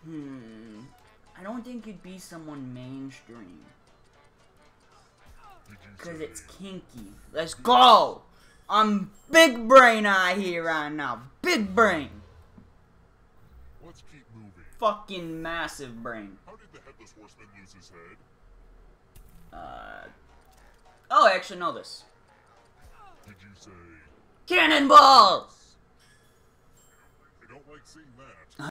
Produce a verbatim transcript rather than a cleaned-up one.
Hmm. I don't think you'd be someone mainstream. Because it's Kinky. Let's go! I'm big brain out here right now. Big brain. Let's keep moving. Fucking massive brain. How did the Headless Horseman lose his head? Uh. Oh, I actually know this. Did you say... Cannonballs! I don't like seeing that.